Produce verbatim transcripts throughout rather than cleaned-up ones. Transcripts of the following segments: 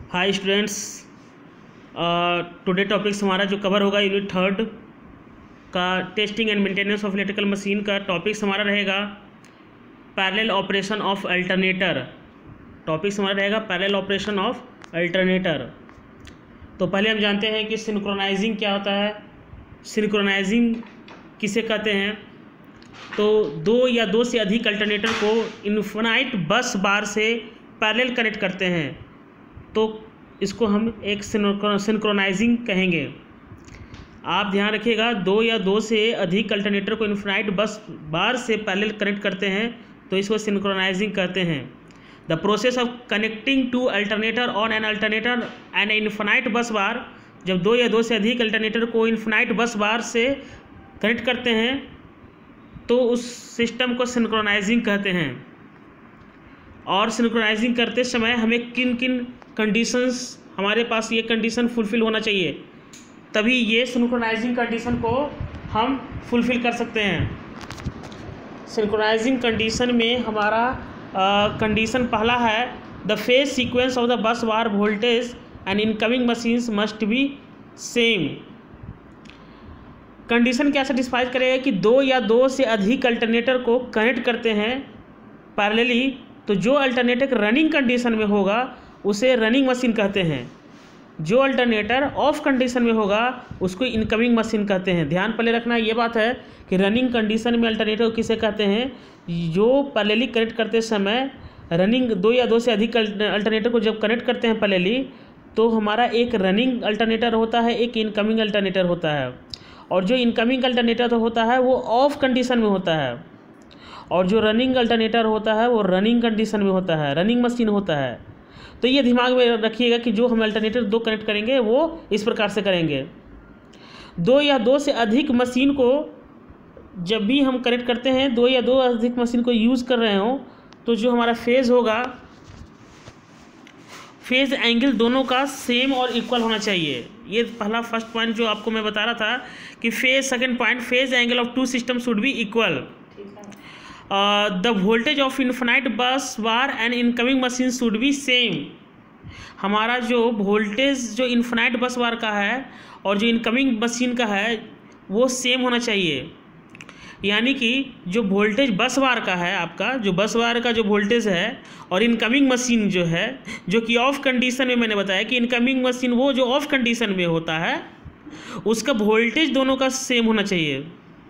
Hi students, today topics हमारा जो cover होगा यूनिट थर्ड का testing and maintenance of electrical machine का टॉपिक्स हमारा रहेगा parallel operation of alternator. Topics हमारा रहेगा पैरेलल ऑपरेशन ऑफ अल्टरनेटर। तो पहले हम जानते हैं कि सिंक्रोनाइजिंग क्या होता है। सिंक्रोनाइजिंग किसे कहते हैं? तो दो या दो से अधिक अल्टरनेटर को इन्फिनाइट बस बार से पैरेलल कनेक्ट करते हैं, तो इसको हम एक सिंक्रोनाइजिंग कहेंगे। आप ध्यान रखिएगा, दो या दो से अधिक अल्टरनेटर को इन्फिनाइट बस बार से पैरेलल कनेक्ट करते हैं तो इसको सिंक्रोनाइजिंग कहते हैं। The process of connecting two alternator on an alternator and infinite bus bar, जब दो या दो से अधिक अल्टरनेटर को इन्फिनाइट बस बार से कनेक्ट करते हैं तो उस सिस्टम को सिंक्रोनाइजिंग कहते हैं। और सिंक्रोनाइजिंग करते समय हमें किन किन कंडीशंस, हमारे पास ये कंडीशन फुलफ़िल होना चाहिए, तभी ये सिंक्रोनाइजिंग कंडीशन को हम फुलफ़िल कर सकते हैं। सिंक्रोनाइजिंग कंडीशन में हमारा कंडीशन पहला है, the phase sequence of the bus bar voltage and incoming machines must be same. Condition क्या सेटिस्फाई करेगा कि दो या दो से अधिक अल्टरनेटर को कनेक्ट करते हैं पैरेलली, तो जो अल्टरनेटर रनिंग कंडीशन में होगा उसे रनिंग मशीन कहते हैं। जो अल्टरनेटर ऑफ कंडीशन में होगा उसको इनकमिंग मशीन कहते हैं। ध्यान पहले रखना ये बात है कि रनिंग कंडीशन में अल्टरनेटर किसे कहते हैं? जो पैरेलली कनेक्ट करते समय रनिंग दो या दो से अधिक अल्टरनेटर को जब कनेक्ट करते हैं पैरेलली, तो हमारा एक रनिंग अल्टरनेटर होता है, एक इनकमिंग अल्टरनेटर होता है। और जो इनकमिंग अल्टरनेटर होता है वो ऑफ कंडीशन में होता है, और जो रनिंग अल्टरनेटर होता है वो रनिंग कंडीशन में होता है, रनिंग मशीन होता है। तो ये दिमाग में रखिएगा कि जो हम अल्टरनेटर दो कनेक्ट करेंगे वो इस प्रकार से करेंगे। दो या दो से अधिक मशीन को जब भी हम कनेक्ट करते हैं, दो या दो अधिक मशीन को यूज़ कर रहे हो, तो जो हमारा फेज़ होगा, फेज़ एंगल दोनों का सेम और इक्वल होना चाहिए। ये पहला फर्स्ट पॉइंट जो आपको मैं बता रहा था कि phase second point, phase angle of two system should be equal. The voltage of infinite bus bar and incoming machine should be same. हमारा जो वोल्टेज जो इन्फिनाइट बस बार का है और जो इनकमिंग मशीन का है वो सेम होना चाहिए। यानी कि जो वोल्टेज बस बार का है, आपका जो बस बार का जो वोल्टेज है, और इनकमिंग मशीन जो है, जो कि ऑफ कंडीशन में, मैंने बताया कि इनकमिंग मशीन वो जो ऑफ कंडीशन में होता है उसका वोल्टेज दोनों का सेम होना चाहिए।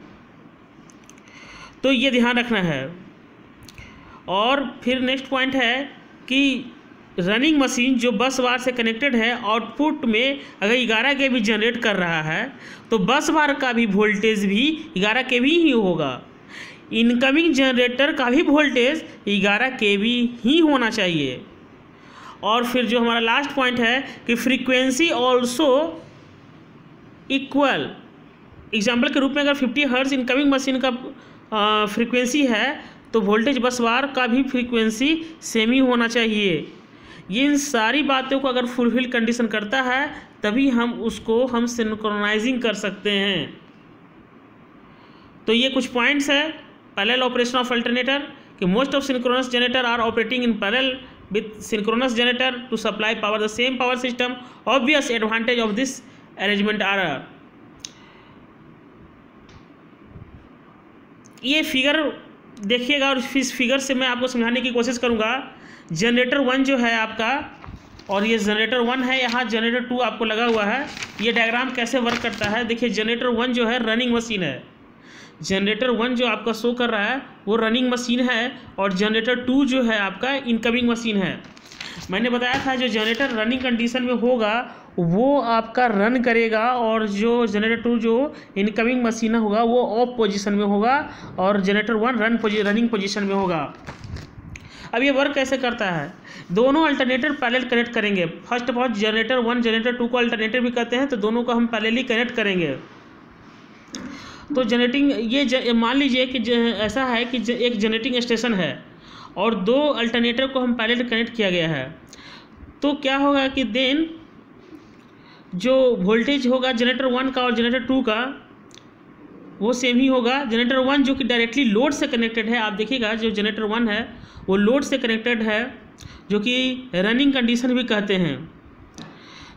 तो ये ध्यान रखना है। और फिर नेक्स्ट पॉइंट है कि रनिंग मशीन जो बस बार से कनेक्टेड है, आउटपुट में अगर ग्यारह के वी जनरेट कर रहा है तो बस बार का भी वोल्टेज भी ग्यारह के वी ही होगा। इनकमिंग जनरेटर का भी वोल्टेज ग्यारह के वी ही होना चाहिए। और फिर जो हमारा लास्ट पॉइंट है कि फ्रीक्वेंसी ऑल्सो इक्वल। एग्जाम्पल के रूप में अगर फिफ्टी हर्ट्ज इनकमिंग मशीन का फ्रीक्वेंसी है तो वोल्टेज बस बार का भी फ्रीक्वेंसी सेम ही होना चाहिए। ये इन सारी बातों को अगर फुलफिल कंडीशन करता है तभी हम उसको हम सिंक्रोनाइजिंग कर सकते हैं। तो ये कुछ पॉइंट्स है पैरेलल ऑपरेशन ऑफ अल्टरनेटर कि most of synchronous generator are operating in parallel with synchronous generator to supply power the same power system. Obvious advantage of this arrangement are, ये फिगर देखिएगा और इस फिगर से मैं आपको समझाने की कोशिश करूंगा। जनरेटर वन जो है आपका, और ये जनरेटर वन है, यहाँ जनरेटर टू आपको लगा हुआ है। ये डायग्राम कैसे वर्क करता है देखिए। जनरेटर वन जो है रनिंग मशीन है, जनरेटर वन जो आपका शो कर रहा है वो रनिंग मशीन है, और जनरेटर टू जो है आपका इनकमिंग मशीन है। मैंने बताया था जो जनरेटर रनिंग कंडीशन में होगा वो आपका रन करेगा, और जो जनरेटर टू जो इनकमिंग मशीन होगा वो ऑफ पोजीशन में होगा, और जनरेटर वन रन पोजी रनिंग पोजीशन में होगा। अब ये वर्क कैसे करता है? दोनों अल्टरनेटर पैरेलल कनेक्ट करेंगे। First of all generator one generator two को अल्टरनेटर भी कहते हैं, तो दोनों को हम पैरेलली कनेक्ट करेंगे। तो जनरेटिंग ये मान लीजिए कि ऐसा है कि एक जनरेटिंग स्टेशन है और दो अल्टरनेटर को हम पैरेलल कनेक्ट किया गया है, तो क्या होगा कि देन जो वोल्टेज होगा जनरेटर वन का और जनरेटर टू का वो सेम ही होगा। जनरेटर वन जो कि डायरेक्टली लोड से कनेक्टेड है, आप देखिएगा जो जनरेटर वन है वो लोड से कनेक्टेड है, जो कि रनिंग कंडीशन भी कहते हैं।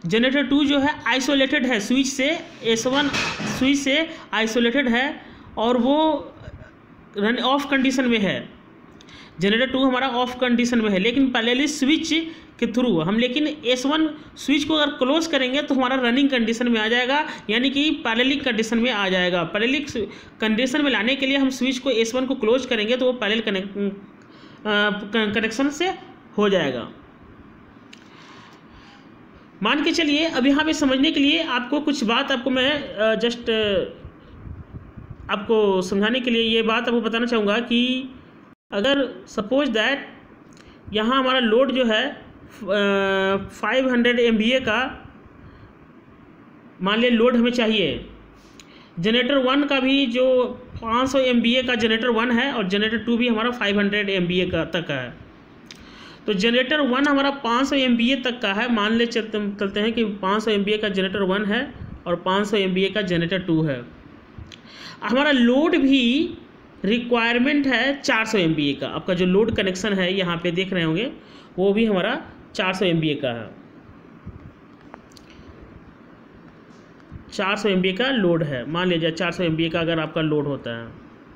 जनरेटर टू जो है आइसोलेटेड है स्विच से, एस वन स्विच से आइसोलेटेड है और वो रन ऑफ कंडीशन में है। जनरेटर टू हमारा ऑफ कंडीशन में है, लेकिन पैरेलली स्विच के थ्रू हम लेकिन एस वन स्विच को अगर क्लोज करेंगे तो हमारा रनिंग कंडीशन में आ जाएगा, यानी कि पैरेलल कंडीशन में आ जाएगा। पैरेलल कंडीशन में लाने के लिए हम स्विच को एस वन को क्लोज करेंगे तो वो पैरेलल कनेक्ट कनेक्शन से हो जाएगा। मान के चलिए अब यहाँ पे समझने के लिए आपको कुछ बात आपको मैं जस्ट आपको समझाने के लिए ये बात आपको बताना चाहूँगा कि अगर सपोज दैट यहाँ हमारा लोड जो है five hundred M B A का मान लिया लोड हमें चाहिए, जनरेटर वन का भी जो पाँच सौ एम बी ए का जनरेटर वन है और जनरेटर टू भी हमारा five hundred M B A का तक का है। तो जनरेटर वन हमारा पाँच सौ एम बी ए तक का है, मान ले चलते चलते हैं कि पाँच सौ एम बी ए का जनरेटर वन है और पाँच सौ एम बी ए का जनरेटर टू है। हमारा लोड भी रिक्वायरमेंट है चार सौ एम बी ए का, आपका जो लोड कनेक्शन है यहाँ पे देख रहे होंगे वो भी हमारा चार सौ एम बी ए का है, चार सौ एम बी ए का लोड है। मान लीजिए चार सौ एम बी ए का अगर आपका लोड होता है,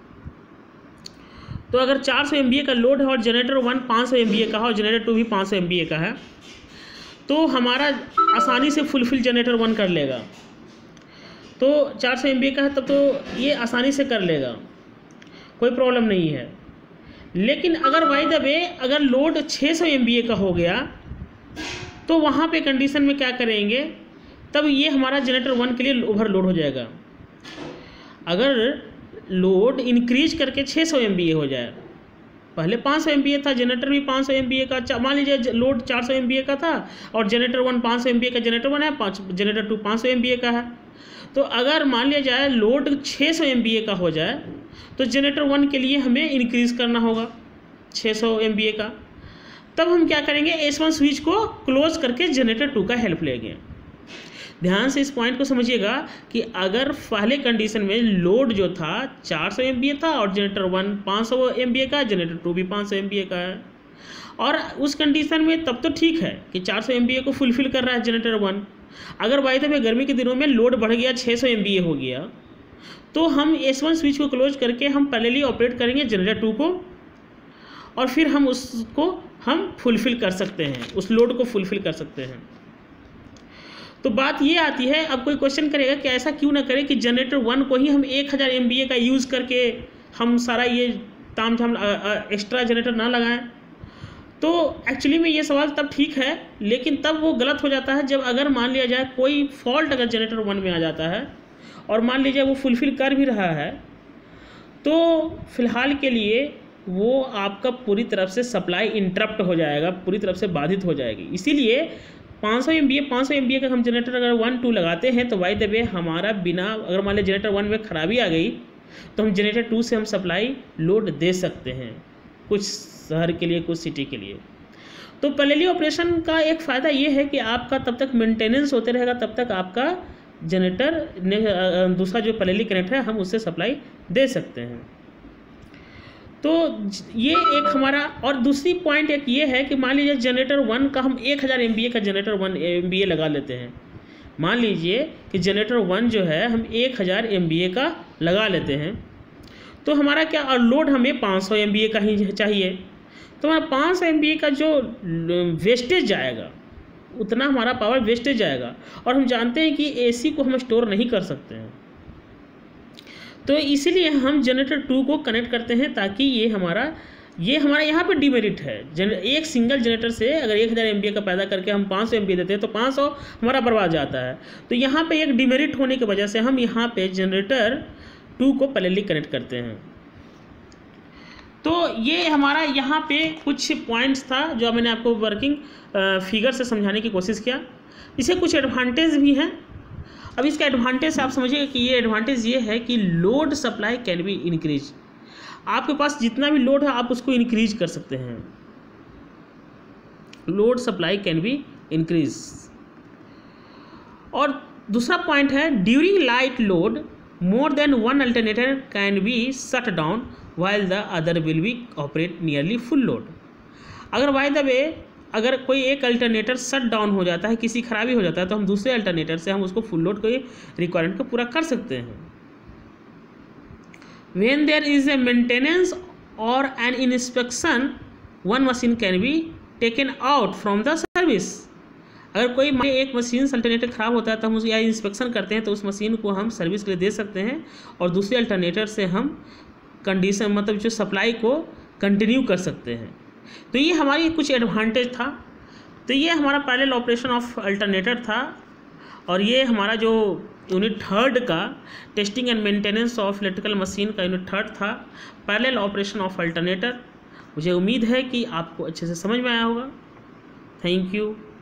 तो अगर चार सौ एम बी ए का लोड है और जनरेटर वन पाँच सौ एम बी ए का है और जनरेटर टू भी पाँच सौ एम बी ए का है, तो हमारा आसानी से फुलफिल जनरेटर वन कर लेगा। तो चार सौ एम बी ए का है तब तो ये आसानी से कर लेगा, कोई प्रॉब्लम नहीं है। लेकिन अगर बाय द वे अगर लोड छह सौ एम बी ए का हो गया तो वहाँ पे कंडीशन में क्या करेंगे, तब ये हमारा जनरेटर वन के लिए ओवरलोड हो जाएगा। अगर लोड इंक्रीज करके छह सौ एम बी ए हो जाए, पहले पाँच सौ एम बी ए था, जनरेटर भी पाँच सौ एम बी ए का, मान लीजिए लोड चार सौ एम बी ए का था और जनरेटर वन पाँच सौ एम बी ए का जनरेटर वन है, पाँच जनरेटर टू पाँच सौ एम बी ए का है। तो अगर मान लिया जाए लोड छह सौ एम बी ए का हो जाए तो जनरेटर वन के लिए हमें इंक्रीज़ करना होगा छह सौ एम बी ए का। तब हम क्या करेंगे, एस वन स्विच को क्लोज करके जनरेटर टू का हेल्प लेंगे। ध्यान से इस पॉइंट को समझिएगा कि अगर पहले कंडीशन में लोड जो था चार सौ एम बी ए था और जनरेटर वन पाँच सौ एम बी ए का, जनरेटर टू भी पाँच सौ एम बी ए का है, और उस कंडीशन में तब तो ठीक है कि चार सौ एम बी ए को फुलफिल कर रहा है जनरेटर वन। अगर बाई द वे गर्मी के दिनों में लोड बढ़ गया, छह सौ एम बी ए हो गया, तो हम एस वन स्विच को क्लोज करके हम पैरेलली ऑपरेट करेंगे जनरेटर टू को और फिर हम उसको हम फुलफिल कर सकते हैं, उस लोड को फुलफिल कर सकते हैं। तो बात ये आती है, अब कोई क्वेश्चन करेगा कि ऐसा क्यों ना करें कि जनरेटर वन को ही हम एक हज़ार एम बी ए का यूज़ करके हम सारा ये ताम झाम एक्स्ट्रा जनरेटर ना लगाएं। तो एक्चुअली में ये सवाल तब ठीक है, लेकिन तब वो गलत हो जाता है जब अगर मान लिया जाए कोई फॉल्ट अगर जनरेटर वन में आ जाता है और मान लीजिए वो फुलफिल कर भी रहा है, तो फिलहाल के लिए वो आपका पूरी तरफ से सप्लाई इंटरप्ट हो जाएगा, पूरी तरफ से बाधित हो जाएगी। इसीलिए पाँच सौ एम बी ए पाँच सौ एम बी ए का हम जनरेटर अगर वन टू लगाते हैं तो बाय द वे हमारा बिना, अगर मान लीजिए जनरेटर वन में खराबी आ गई तो हम जनरेटर टू से हम सप्लाई लोड दे सकते हैं, कुछ शहर के लिए, कुछ सिटी के लिए। तो पैरेलल ऑपरेशन का एक फ़ायदा ये है कि आपका तब तक मेंटेनेंस होते रहेगा, तब तक आपका जनरेटर दूसरा जो पैरेलल कनेक्ट है हम उससे सप्लाई दे सकते हैं। तो ये एक हमारा, और दूसरी पॉइंट एक ये है कि मान लीजिए जनरेटर वन का हम एक हज़ार एम बी ए का generator one M B A लगा लेते हैं। मान लीजिए कि जनरेटर वन जो है हम एक हज़ार एम बी ए का लगा लेते हैं, तो हमारा क्या, और लोड हमें पाँच सौ एम बी ए का ही चाहिए, तो हमारा पाँच सौ एम बी ए का जो वेस्टेज जाएगा उतना हमारा पावर वेस्टेज जाएगा। और हम जानते हैं कि ए सी को हम स्टोर नहीं कर सकते हैं, तो इसीलिए हम जनरेटर टू को कनेक्ट करते हैं ताकि ये हमारा ये हमारा यहाँ पे डिमेरिट है। जन एक सिंगल जनरेटर से अगर एक हज़ार एम बी ए का पैदा करके हम पाँच सौ एम बी ए देते हैं तो पाँच सौ हमारा बर्बाद जाता है। तो यहाँ पे एक डिमेरिट होने की वजह से हम यहाँ पे जनरेटर टू को पैरेलली कनेक्ट करते हैं। तो ये हमारा यहाँ पे कुछ पॉइंट्स था जो मैंने आपको वर्किंग फिगर से समझाने की कोशिश किया। इसे कुछ एडवांटेज भी हैं। अब इसका एडवांटेज आप समझिएगा कि ये एडवांटेज ये है कि load supply can be increase. आपके पास जितना भी लोड है आप उसको इंक्रीज कर सकते हैं, load supply can be increase. और दूसरा पॉइंट है during light load more than one alternator can be shut down while the other will be operate nearly full load। अगर बाय द वे अगर कोई एक अल्टरनेटर शट डाउन हो जाता है, किसी खराबी हो जाता है, तो हम दूसरे अल्टरनेटर से हम उसको फुल लोड के रिक्वायरमेंट को पूरा कर सकते हैं। When there is a maintenance और an inspection one machine can be taken out from the service. अगर कोई एक मशीन अल्टरनेटर खराब होता है तो हम उसका इंस्पेक्शन करते हैं, तो उस मशीन को हम सर्विस के लिए दे सकते हैं और दूसरे अल्टरनेटर से हम कंडीशन मतलब जो सप्लाई को कंटिन्यू कर सकते हैं। तो ये हमारी कुछ एडवांटेज था। तो ये हमारा पैरेलल ऑपरेशन ऑफ अल्टरनेटर था, और ये हमारा जो यूनिट थर्ड का testing and maintenance of electrical machine का यूनिट थर्ड था, पैरेलल ऑपरेशन ऑफ अल्टरनेटर। मुझे उम्मीद है कि आपको अच्छे से समझ में आया होगा। Thank you.